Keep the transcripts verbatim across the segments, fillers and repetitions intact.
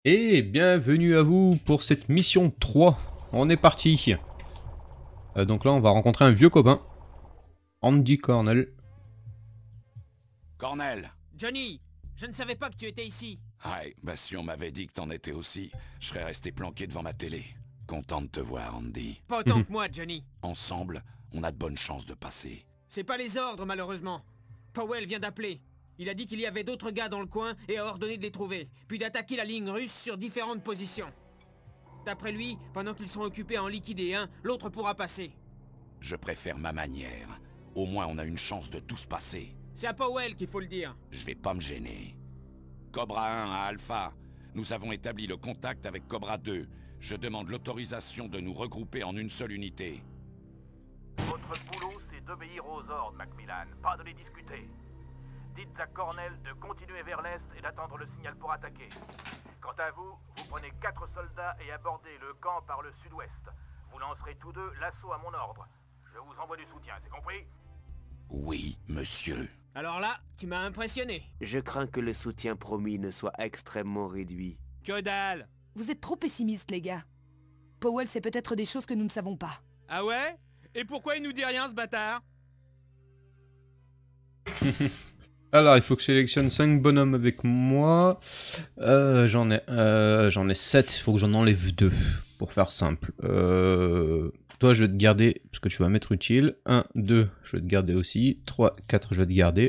Et bienvenue à vous pour cette mission trois. On est parti. Euh, donc là, on va rencontrer un vieux copain. Andy Cornell. Cornell. Johnny, je ne savais pas que tu étais ici. Ouais, bah si on m'avait dit que t'en étais aussi, je serais resté planqué devant ma télé. Content de te voir, Andy. Pas autant que moi, Johnny. Ensemble, on a de bonnes chances de passer. C'est pas les ordres, malheureusement. Powell vient d'appeler. Il a dit qu'il y avait d'autres gars dans le coin et a ordonné de les trouver, puis d'attaquer la ligne russe sur différentes positions. D'après lui, pendant qu'ils sont occupés à en liquider un, l'autre pourra passer. Je préfère ma manière. Au moins, on a une chance de tous passer. C'est à Powell qu'il faut le dire. Je vais pas me gêner. Cobra un à Alpha. Nous avons établi le contact avec Cobra deux. Je demande l'autorisation de nous regrouper en une seule unité. Votre boulot, c'est d'obéir aux ordres, Macmillan, pas de les discuter. Dites à Cornell de continuer vers l'est et d'attendre le signal pour attaquer. Quant à vous, vous prenez quatre soldats et abordez le camp par le sud-ouest. Vous lancerez tous deux l'assaut à mon ordre. Je vous envoie du soutien, c'est compris? Oui, monsieur. Alors là, tu m'as impressionné. Je crains que le soutien promis ne soit extrêmement réduit. Que dalle! Vous êtes trop pessimistes, les gars. Powell sait peut-être des choses que nous ne savons pas. Ah ouais? Et pourquoi il nous dit rien, ce bâtard? Alors, il faut que je sélectionne cinq bonhommes avec moi. Euh, j'en ai, euh, j'en ai sept. Il faut que j'en enlève deux. Pour faire simple. Euh, toi, je vais te garder, parce que tu vas m'être utile. un, deux, je vais te garder aussi. trois, quatre, je vais te garder.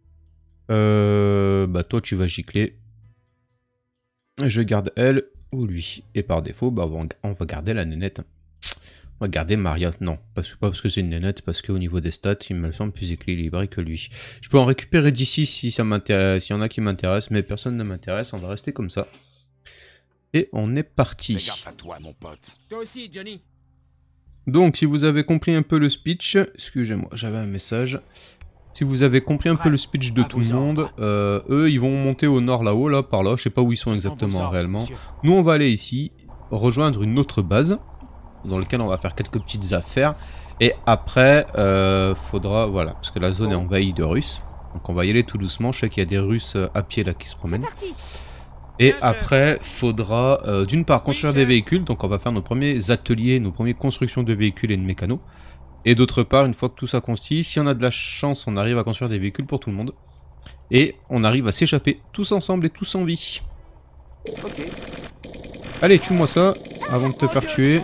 Euh, bah, toi, tu vas gicler. Je garde elle ou lui. Et par défaut, bah, on va garder la nénette. On va garder Maria. Non, parce que, pas parce que c'est une nénette, parce qu'au niveau des stats, il me semble plus équilibré que lui. Je peux en récupérer d'ici si ça m'intéresse, s'il y en a qui m'intéressent, mais personne ne m'intéresse. On va rester comme ça. Et on est parti. Fais gaffe à toi, mon pote. Toi aussi, Johnny. Donc, si vous avez compris un peu le speech, excusez-moi, j'avais un message. Si vous avez compris un peu le speech de tout le monde, euh, eux, ils vont monter au nord là-haut, là, par là. Je sais pas où ils sont exactement réellement. Nous, on va aller ici, rejoindre une autre base, dans laquelle on va faire quelques petites affaires. Et après, euh, faudra, voilà, parce que la zone est envahie de Russes. Donc, on va y aller tout doucement. Je sais qu'il y a des Russes à pied là qui se promènent. Et après, faudra euh, d'une part construire des véhicules, donc on va faire nos premiers ateliers, nos premières constructions de véhicules et de mécanos. Et d'autre part, une fois que tout ça constitue, si on a de la chance, on arrive à construire des véhicules pour tout le monde. Et on arrive à s'échapper tous ensemble et tous en vie. Ok. Allez, tue-moi ça, avant de te faire tuer.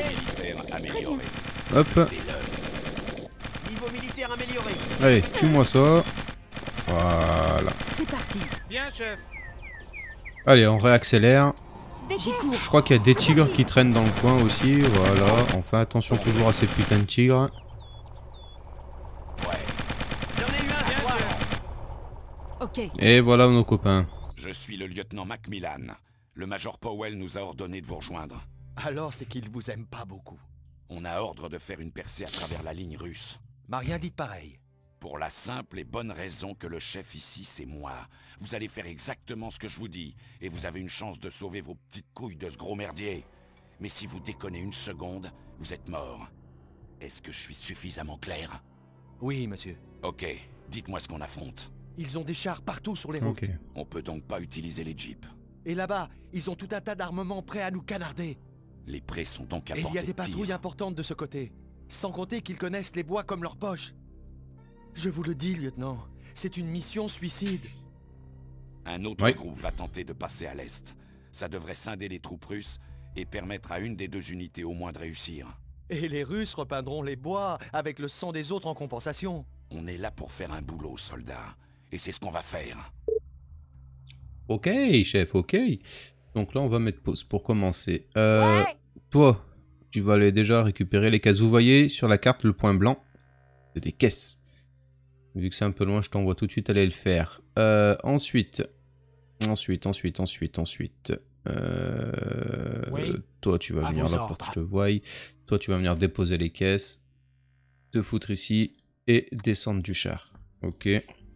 Hop. Niveau militaire amélioré. Allez, tue-moi ça. Voilà. C'est parti. Bien, chef. Allez, on réaccélère. J'y cours. Je crois qu'il y a des tigres qui traînent dans le coin aussi. Voilà, on fait attention toujours à ces putains de tigres. J'en ai eu un, bien, chef. Ok. Et voilà nos copains. Je suis le lieutenant Macmillan. Le major Powell nous a ordonné de vous rejoindre. Alors c'est qu'il vous aime pas beaucoup. On a ordre de faire une percée à travers la ligne russe. M'a rien dit de pareil. Pour la simple et bonne raison que le chef ici, c'est moi. Vous allez faire exactement ce que je vous dis, et vous avez une chance de sauver vos petites couilles de ce gros merdier. Mais si vous déconnez une seconde, vous êtes mort. Est-ce que je suis suffisamment clair? Oui, monsieur. Ok, dites-moi ce qu'on affronte. Ils ont des chars partout sur les routes. Ok. On peut donc pas utiliser les jeeps. Et là-bas, ils ont tout un tas d'armements prêts à nous canarder. Les prés sont donc à Et il y portée a des de tir. patrouilles importantes de ce côté. Sans compter qu'ils connaissent les bois comme leur poche. Je vous le dis, lieutenant, c'est une mission suicide. Un autre Oui. groupe va tenter de passer à l'est. Ça devrait scinder les troupes russes et permettre à une des deux unités au moins de réussir. Et les Russes repeindront les bois avec le sang des autres en compensation. On est là pour faire un boulot, soldats. Et c'est ce qu'on va faire. Ok, chef, ok. Donc là, on va mettre pause pour commencer. Euh, toi, tu vas aller déjà récupérer les caisses. Vous voyez sur la carte le point blanc, c'est des caisses. Vu que c'est un peu loin, je t'envoie tout de suite aller le faire. Euh, ensuite, ensuite, ensuite, ensuite, ensuite. Euh, Oui. Toi, tu vas À venir vos là pour ordres. que je te voie. Toi, tu vas venir déposer les caisses, te foutre ici et descendre du char. Ok.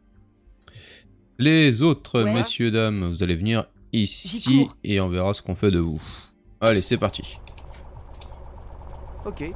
Les autres, Ouais. messieurs, dames, vous allez venir J'y ici cours. et on verra ce qu'on fait de vous. Allez, c'est parti. Ok.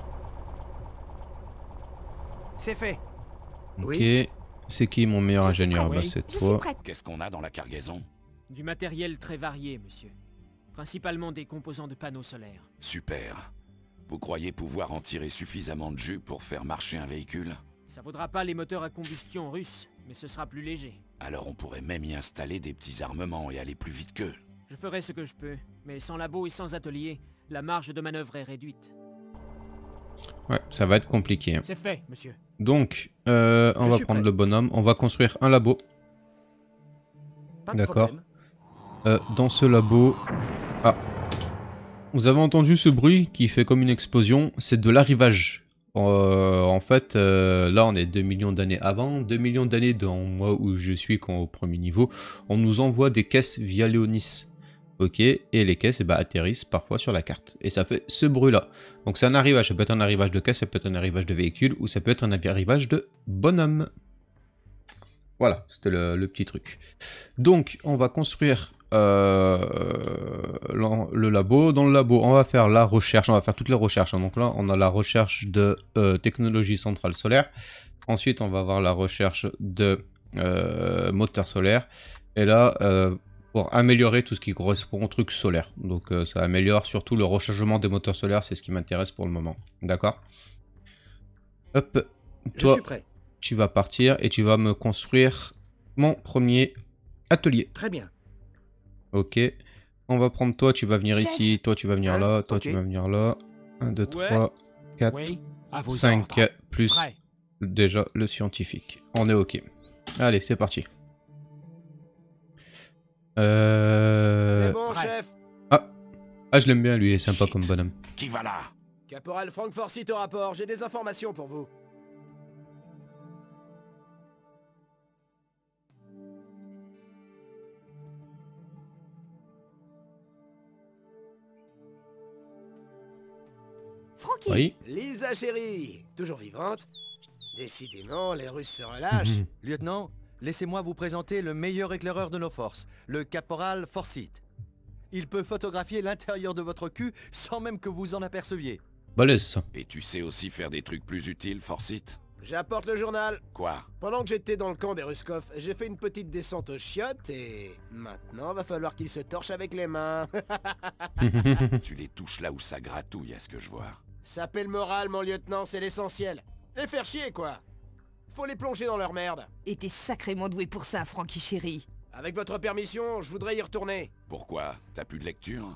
C'est fait. Ok. Oui. C'est qui mon meilleur Je suis ingénieur? prête, Bah, oui. c'est Je suis toi. prête. Qu'est-ce qu'on a dans la cargaison? Du matériel très varié, monsieur. Principalement des composants de panneaux solaires. Super. Vous croyez pouvoir en tirer suffisamment de jus pour faire marcher un véhicule? Ça vaudra pas les moteurs à combustion russes, mais ce sera plus léger. Alors on pourrait même y installer des petits armements et aller plus vite qu'eux. Je ferai ce que je peux, mais sans labo et sans atelier, la marge de manœuvre est réduite. Ouais, ça va être compliqué. Hein. C'est fait, monsieur. Donc, euh, on Je va suis prendre prêt. le bonhomme, on va construire un labo. Pas de D'accord. problème. Euh, dans ce labo... Ah. Vous avez entendu ce bruit qui fait comme une explosion? C'est de l'arrivage. Euh, en fait, euh, là on est deux millions d'années avant. deux millions d'années dans moi où je suis quand au premier niveau. On nous envoie des caisses via Léonis. Ok, et les caisses eh ben, atterrissent parfois sur la carte. Et ça fait ce bruit là. Donc c'est un arrivage, ça peut être un arrivage de caisse, ça peut être un arrivage de véhicule, ou ça peut être un arrivage de bonhomme. Voilà, c'était le, le petit truc. Donc on va construire euh, le, le labo. Dans le labo, on va faire la recherche, on va faire toutes les recherches. Hein. Donc là, on a la recherche de euh, technologie centrale solaire. Ensuite, on va avoir la recherche de euh, moteur solaire. Et là... Euh, pour améliorer tout ce qui correspond au truc solaire. Donc euh, ça améliore surtout le rechargement des moteurs solaires, c'est ce qui m'intéresse pour le moment. D'accord? Hop, Je toi, suis prêt. tu vas partir et tu vas me construire mon premier atelier. Très bien. Ok, on va prendre toi, tu vas venir Chef. ici, toi tu vas venir Hein? là, toi Ok. tu vas venir là. un, deux, Ouais. trois, quatre, Oui, à vos cinq, ordres. plus Prêt. déjà le scientifique. On est ok. Allez, c'est parti. Euh... C'est bon, Prêt. chef. Ah, je l'aime bien lui, il est sympa Shit. comme bonhomme. Qui va là? Caporal Frank Forsyth au rapport, j'ai des informations pour vous. Francky, Oui. Lisa chérie, toujours vivante. Décidément, les Russes se relâchent. Mhm. Lieutenant, laissez-moi vous présenter le meilleur éclaireur de nos forces, le caporal Forsyth. Il peut photographier l'intérieur de votre cul sans même que vous en aperceviez. Balèze ça. Et tu sais aussi faire des trucs plus utiles, Forsyth? J'apporte le journal. Quoi? Pendant que j'étais dans le camp des Ruskov, j'ai fait une petite descente aux chiottes et... Maintenant, va falloir qu'ils se torchent avec les mains. Tu les touches là où ça gratouille, à ce que je vois. Saper le moral, mon lieutenant, c'est l'essentiel. Les faire chier, quoi. Faut les plonger dans leur merde. et t'es sacrément doué pour ça, Francky chéri. Avec votre permission, je voudrais y retourner. Pourquoi? T'as plus de lecture?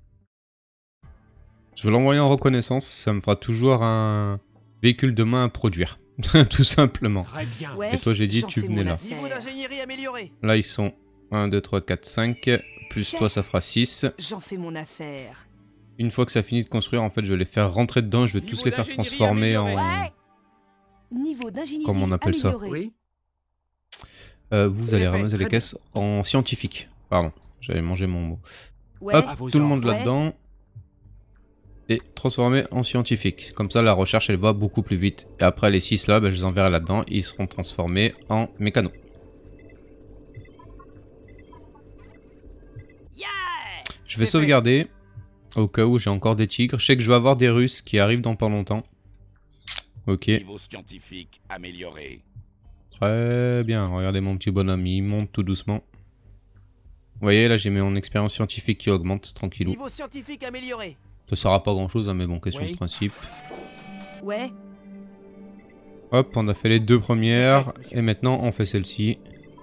Je vais l'envoyer en reconnaissance, ça me fera toujours un véhicule de main à produire. Tout simplement. Très bien. Ouais, Et toi, j'ai dit, j'en tu fais venais mon là. affaire. Niveau d'ingénierie amélioré. Là, ils sont un, deux, trois, quatre, cinq. Plus Chef. toi, ça fera six. J'en fais mon affaire. Une fois que ça finit de construire, en fait, je vais les faire rentrer dedans. Je vais tous Niveau les faire d'ingénierie transformer en... amélioré. Ouais. Niveau d'ingénierie Comment on appelle ça? améliorée. Oui. Euh, vous C'est allez fait, ramasser très les bien. caisses en scientifique. Pardon, j'avais mangé mon mot. Ouais. Hop, À vos tout le ordres. monde Ouais. là-dedans. Et transformer en scientifique. Comme ça, la recherche, elle va beaucoup plus vite. Et après, les six là, ben, je les enverrai là-dedans. Ils seront transformés en mécano. Je vais C'est fait. sauvegarder. Au cas où j'ai encore des tigres. Je sais que je vais avoir des Russes qui arrivent dans pas longtemps. Ok, Niveau scientifique amélioré. très bien. Regardez mon petit bonhomme, il monte tout doucement. Vous voyez, là j'ai mis mon expérience scientifique qui augmente, tranquillou. Niveau scientifique amélioré. Ça sert à pas grand chose, hein, mais bon, question Oui. de principe. Ouais. Hop, on a fait les deux premières. C'est fait, monsieur. Et maintenant, on fait celle-ci.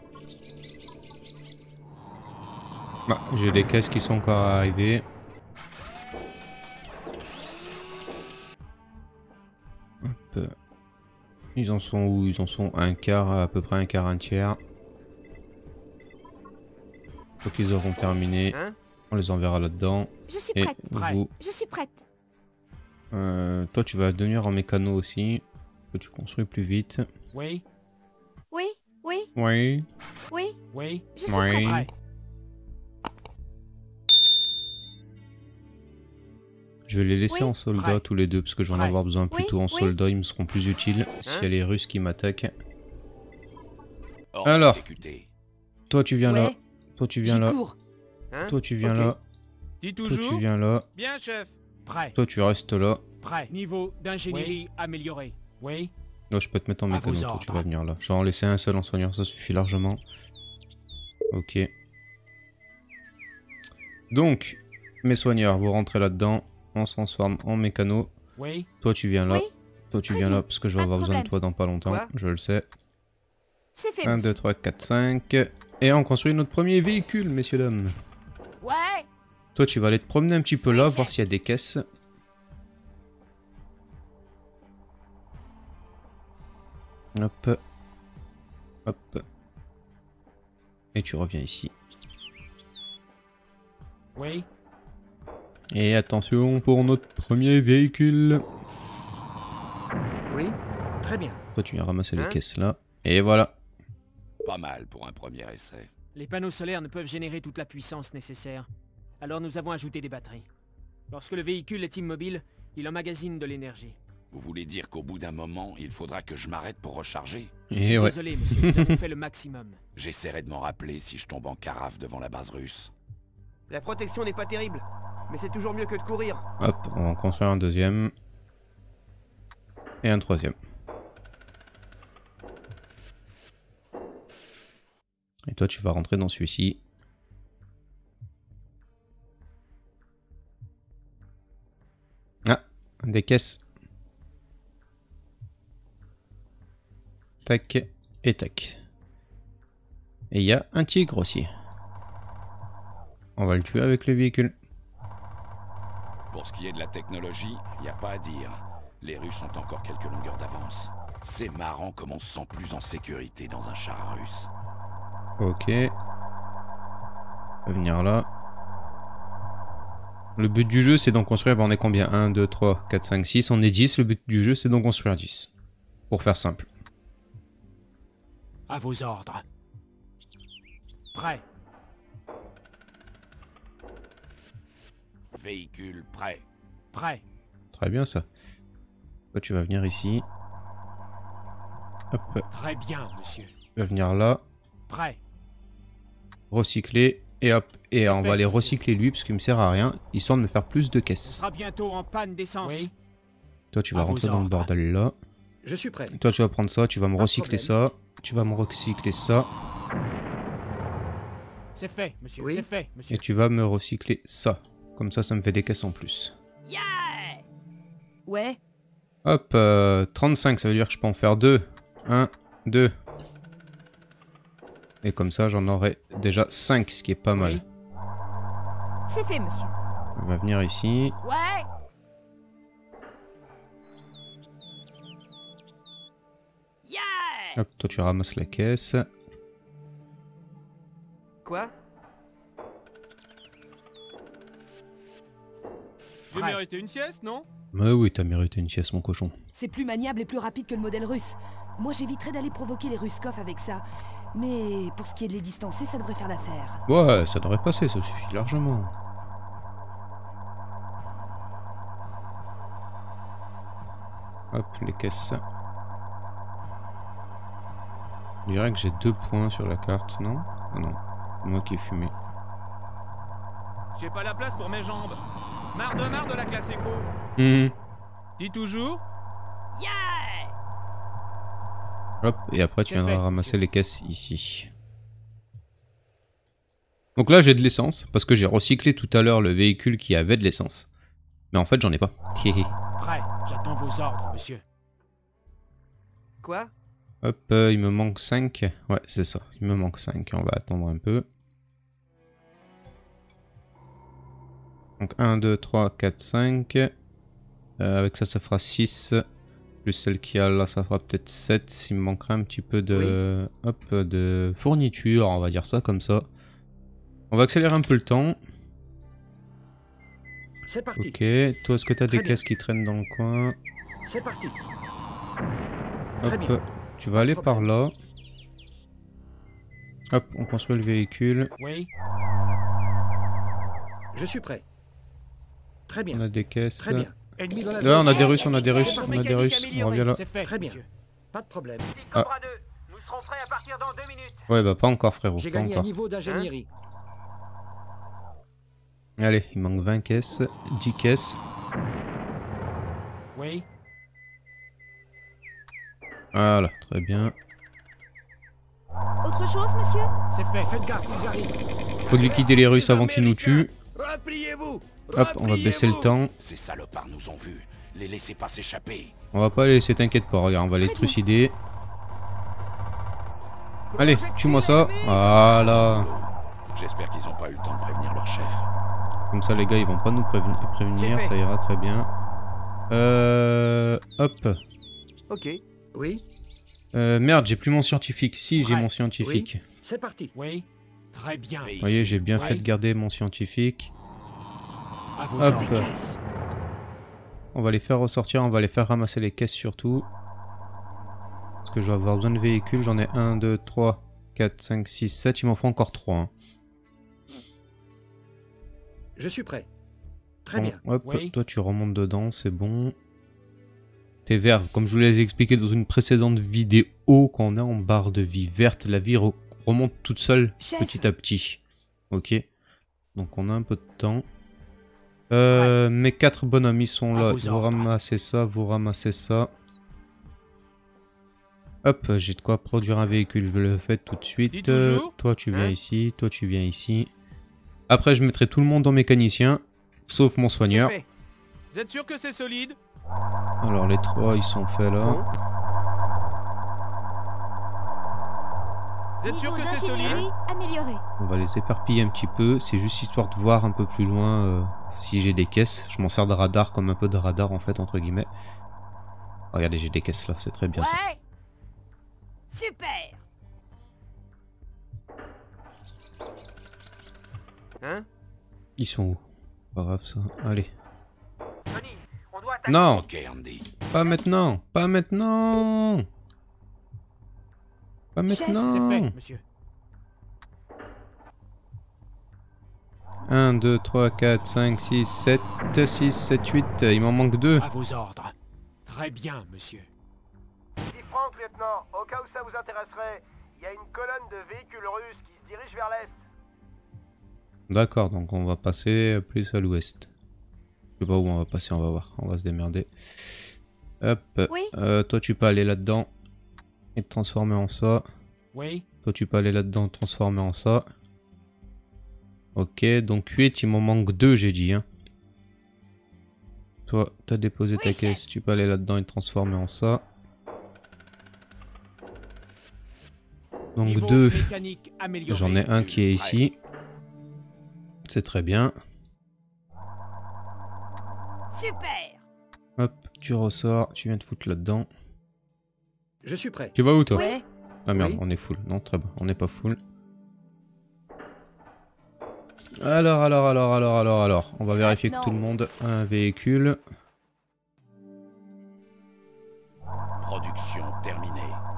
Ah, j'ai les caisses qui sont encore arrivées. Hop. Ils en sont où? Ils en sont un quart, à peu près un quart, un tiers. Faut qu'ils auront terminé. Hein? On les enverra là-dedans. Je suis Et prête. Prêt. vous, Je suis prête. euh, toi tu vas devenir en mécano aussi. Que tu construis plus vite. Oui, Oui, oui, Oui. oui. oui. Je suis Ouais. prête. Prêt. Je vais les laisser Oui. en soldat Prêt. tous les deux parce que je vais en Prêt. avoir besoin Oui, plutôt en oui. soldat. Ils me seront plus utiles s'il y a les Russes qui m'attaquent. Ordre Alors. exécuté. Toi tu viens là. Ouais. Toi tu viens J'y là. cours. Hein? Toi tu viens Ok. là. Dis Toi toujours. tu viens là. Bien, chef. Prêt. Toi tu restes là. Prêt. Niveau d'ingénierie amélioré. Oui. Non, je peux te mettre en À mécano. vos Toi tu ordres. vas venir là. Je vais en laisser un seul en soigneur, ça suffit largement. Ok. Donc, mes soigneurs, vous rentrez là-dedans. On se transforme en mécano. Oui. Toi, tu viens là. Oui. Toi, tu Très viens bien. là, parce que je vais Pas de avoir besoin de problème. toi dans pas longtemps. Quoi? Je le sais. C'est fait, un, monsieur. deux, trois, quatre, cinq. Et on construit notre premier véhicule, messieurs, dames. Ouais. Toi, tu vas aller te promener un petit peu là, Oui, voir chef. s'il y a des caisses. Hop. Hop. Et tu reviens ici. Oui. Et attention pour notre premier véhicule. Oui, très bien. Toi, tu viens ramasser les Hein? caisses là. Et voilà. Pas mal pour un premier essai. Les panneaux solaires ne peuvent générer toute la puissance nécessaire. Alors nous avons ajouté des batteries. Lorsque le véhicule est immobile, il emmagasine de l'énergie. Vous voulez dire qu'au bout d'un moment, il faudra que je m'arrête pour recharger? Et ouais. Désolé, monsieur, nous avons fait le maximum. J'essaierai de m'en rappeler si je tombe en carafe devant la base russe. La protection n'est pas terrible, mais c'est toujours mieux que de courir. Hop, on va construire un deuxième. Et un troisième. Et toi, tu vas rentrer dans celui-ci. Ah, des caisses. Tac et tac. Et il y a un tigre aussi. On va le tuer avec le véhicule. Pour ce qui est de la technologie, il n'y a pas à dire. Les Russes ont encore quelques longueurs d'avance. C'est marrant comme on se sent plus en sécurité dans un char russe. Ok. On va venir là. Le but du jeu, c'est d'en construire. Ben, on est combien? un, deux, trois, quatre, cinq, six. On est dix. Le but du jeu, c'est d'en construire dix. Pour faire simple. À vos ordres. Prêt. Véhicule prêt. Prêt. Très bien ça. Toi, tu vas venir ici. Hop. Très bien, monsieur. Tu vas venir là. Prêt. Recycler. Et hop. Et C'est on va fait, aller monsieur. recycler lui, parce qu'il me sert à rien. Histoire de me faire plus de On caisses. sera bientôt en panne d'essence. Oui. Toi, tu vas À vos rentrer dans le ordres. bordel là. Je suis prêt. Toi, tu vas prendre ça. Tu vas me Pas de recycler ça. Tu vas me recycler ça. C'est fait, monsieur. Oui. C'est fait, monsieur. Et tu vas me recycler ça. Comme ça, ça me fait des caisses en plus. Yeah. Ouais. Hop, euh, trente-cinq, ça veut dire que je peux en faire deux. un, deux. Et comme ça, j'en aurai déjà cinq, ce qui est pas mal. Oui. C'est fait, monsieur. On va venir ici. Ouais. Yeah. Hop, toi tu ramasses la caisse. Quoi? J'ai mérité une sieste, non? Mais oui, t'as mérité une sieste, mon cochon. C'est plus maniable et plus rapide que le modèle russe. Moi, j'éviterais d'aller provoquer les Ruskov avec ça. Mais pour ce qui est de les distancer, ça devrait faire l'affaire. Ouais, ça devrait passer, ça suffit largement. Hop, les caisses. Je dirais que j'ai deux points sur la carte, non? Ah non, c'est moi qui ai fumé. J'ai pas la place pour mes jambes. Marre de marre de la classe éco. Hum. Dis toujours. Yeah. Hop, et après tu C'est viendras fait, ramasser monsieur. les caisses ici. Donc là j'ai de l'essence, parce que j'ai recyclé tout à l'heure le véhicule qui avait de l'essence. Mais en fait j'en ai pas. Prêt. J'attends vos ordres, monsieur. Quoi? Hop, euh, il me manque cinq. Ouais, c'est ça, il me manque cinq. On va attendre un peu. Donc un, deux, trois, quatre, cinq. Euh, avec ça, ça fera six. Plus celle qu'il y a là, ça fera peut-être sept. Il me manquera un petit peu de, hop, de fourniture, on va dire ça comme ça. On va accélérer un peu le temps. C'est parti. Ok, toi, est-ce que tu as Très des bien. caisses qui traînent dans le coin? C'est parti. Très bien. Hop, tu vas aller par là. Hop, on construit le véhicule. Oui. Je suis prêt. Très bien. On a des caisses. Très bien. Ennemi dans la Là, zone. on a des Russes, on a des C'est Russes, par on a des mécanique Russes. On améliorée. revient là. C'est fait, Très bien. monsieur. Pas de problème. Ici Cobra deux, nous serons prêts à partir dans deux minutes. Ouais, bah pas encore, frérot. J'ai Pas gagné un encore. niveau d'ingénierie. Allez, il manque vingt caisses. dix caisses. Oui. Voilà, très bien. Autre chose, monsieur? C'est fait. Faites gaffe, ils arrivent. Faut liquider les Russes avant qu'ils nous tuent. Repliez-vous! Hop, on va baisser le temps. Ces salopards nous ont vus. Les laissez pas s'échapper. On va pas les laisser, t'inquiète pas. Regarde, on va les trucider. Allez, tue-moi ça. Voilà. J'espère qu'ils ont pas eu le temps de prévenir leur chef. Comme ça, les gars, ils vont pas nous prévenir. prévenir ça ira très bien. Euh... Hop. Ok. Oui. Euh, merde, j'ai plus mon scientifique. Si, j'ai Ouais. mon scientifique. Oui. C'est parti. Oui, très bien. Vous voyez, j'ai bien Ouais. fait de garder mon scientifique. À vos Hop. ordres. On va les faire ressortir, on va les faire ramasser les caisses surtout. Parce que je vais avoir besoin de véhicules. J'en ai un, deux, trois, quatre, cinq, six, sept. Il m'en faut encore trois. Hein. Je suis prêt. Très Bon, bien. hop, Oui. toi tu remontes dedans, c'est bon. T'es vert, comme je vous l'ai expliqué dans une précédente vidéo, quand on est en barre de vie verte, la vie re remonte toute seule, Chef. petit à petit. Ok. Donc on a un peu de temps. Euh, mes quatre bonhommes ils sont À là. vos Vous ordres. ramassez ça, vous ramassez ça. Hop, j'ai de quoi produire un véhicule, je vais le faire tout de suite. Dis toujours. Euh, toi tu viens Hein? ici, toi tu viens ici. Après je mettrai tout le monde en mécanicien, sauf mon soigneur. C'est fait. Vous êtes sûr que c'est solide? Alors les trois ils sont faits là. Bon. Vous êtes sûr Niveau que c'est solide? d'ingénierie amélioré. On va les éparpiller un petit peu, c'est juste histoire de voir un peu plus loin euh, si j'ai des caisses. Je m'en sers de radar comme un peu de radar en fait entre guillemets. Regardez j'ai des caisses là, c'est très bien ça. Ouais. Super. Hein? Ils sont où? Pas grave ça, allez. Johnny, on doit attaquer. Non, Ok, Andy. pas maintenant, pas maintenant. Pas Chef, maintenant. C'est fait, monsieur. un, deux, trois, quatre, cinq, six, sept, six, sept, huit, il m'en manque deux. À vos ordres. Très bien, monsieur. Ici Franck, lieutenant. Au cas où ça vous intéresserait, il y a une colonne de véhicules russes qui se dirige vers l'est. D'accord, donc on va passer plus à l'ouest. Je sais pas où on va passer, on va voir, on va se démerder. Hop, Oui. euh, toi tu peux aller là-dedans et te transformer en ça. Oui, Toi tu peux aller là-dedans et te transformer en ça. Ok, donc huit, il m'en manque deux j'ai dit. Hein. Toi, t'as déposé ta Oui, caisse, tu peux aller là-dedans et te transformer en ça. Donc Niveau deux, mécanique amélioré. j'en ai un qui est ici. C'est très bien. Super. Hop, tu ressors, tu viens te foutre là-dedans. Je suis prêt. Tu vas où toi? Ouais. Ah merde, Oui. on est full. Non, très bien, on n'est pas full. Alors, alors, alors, alors, alors, alors. On va vérifier que Maintenant. tout le monde a un véhicule. Production terminée.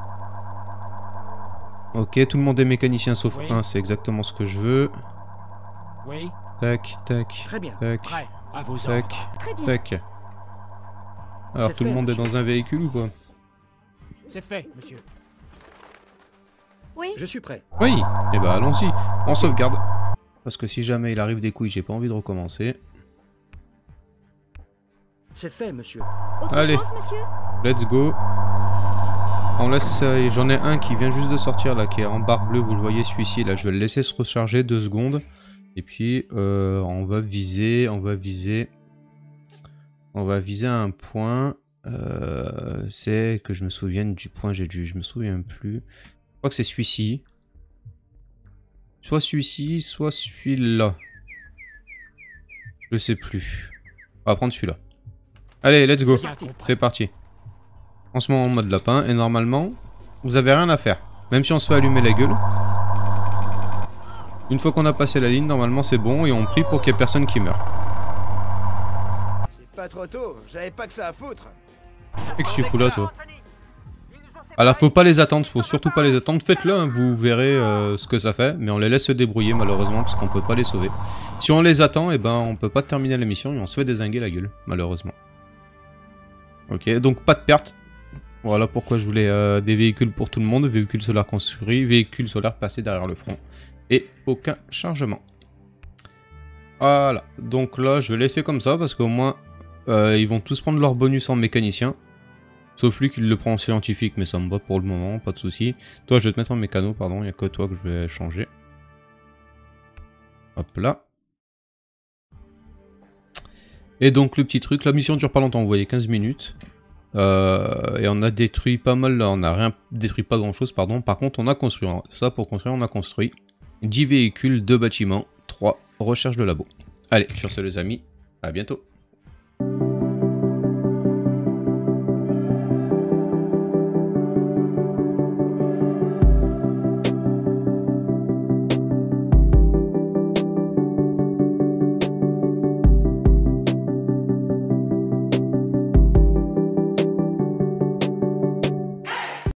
Ok, tout le monde est mécanicien sauf Oui. un, c'est exactement ce que je veux. Oui, Tac, tac, Très bien. tac, prêt. À vos tac, ordres. Très bien. tac. Alors, C'est tout le fait, monde est monsieur. dans un véhicule ou quoi? C'est fait, monsieur. Oui. Je suis prêt. Oui. Eh ben, allons-y. On sauvegarde. Parce que si jamais il arrive des couilles, j'ai pas envie de recommencer. C'est fait, monsieur. Autre Allez. chose, monsieur? Let's go. On laisse. euh, J'en ai un qui vient juste de sortir là, qui est en barre bleue. Vous le voyez, celui-ci. Là, je vais le laisser se recharger deux secondes. Et puis, euh, on va viser. On va viser. On va viser un point. Euh, c'est que je me souvienne du point. J'ai dû. Je me souviens plus. Je crois que c'est celui-ci. Soit celui-ci, soit celui-là. Je sais plus. On va prendre celui-là. Allez, let's go. Bien compris. C'est parti. On se met en mode lapin et normalement, vous avez rien à faire. Même si on se fait allumer la gueule. Une fois qu'on a passé la ligne, normalement c'est bon et on prie pour qu'il n'y ait personne qui meure. C'est pas trop tôt. J'avais pas que ça à foutre. Qu'est-ce que tu fous là, toi? Alors, faut pas les attendre, faut surtout pas les attendre. Faites-le, hein, vous verrez euh, ce que ça fait. Mais on les laisse se débrouiller malheureusement parce qu'on peut pas les sauver. Si on les attend, et ben on peut pas terminer la mission et on se fait dézinguer la gueule, malheureusement. Ok, donc pas de perte. Voilà pourquoi je voulais euh, des véhicules pour tout le monde. Véhicules solaires construits, véhicules solaires passés derrière le front. Et aucun chargement. Voilà, donc là je vais laisser comme ça parce qu'au moins euh, ils vont tous prendre leur bonus en mécanicien. Sauf lui qui le prend en scientifique, mais ça me va pour le moment, pas de soucis. Toi, je vais te mettre en mécano, pardon, il n'y a que toi que je vais changer. Hop là. Et donc le petit truc, la mission dure pas longtemps, vous voyez, quinze minutes. Euh, et on a détruit pas mal, on a rien détruit pas grand chose, pardon. Par contre on a construit, ça pour construire on a construit dix véhicules, deux bâtiments, trois recherches de labo. Allez, sur ce les amis, à bientôt.